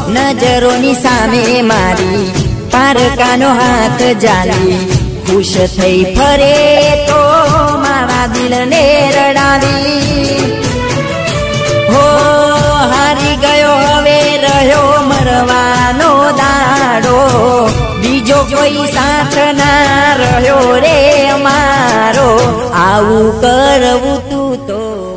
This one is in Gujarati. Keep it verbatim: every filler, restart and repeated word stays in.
નજરોની સામે મારી પારકાનો હાથ જાલી ખુશ થઈ ફરે તો મારા દિલને રડાવી હો હારી ગયો હવે રહ્યો મરવાનો દાડો બીજો કોઈ સાથ ના રહ્યો રે મારો આવું કરવું તું તો